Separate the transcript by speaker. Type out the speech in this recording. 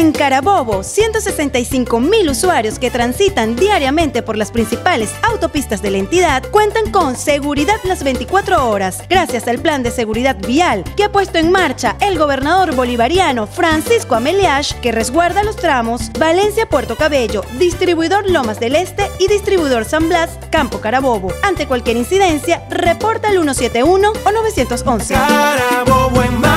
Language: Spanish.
Speaker 1: En Carabobo, 165.000 usuarios que transitan diariamente por las principales autopistas de la entidad cuentan con seguridad las 24 horas, gracias al plan de seguridad vial que ha puesto en marcha el gobernador bolivariano Francisco Ameliash, que resguarda los tramos Valencia-Puerto Cabello, distribuidor Lomas del Este y distribuidor San Blas, Campo Carabobo. Ante cualquier incidencia, reporta al 171 o 911.
Speaker 2: Carabobo en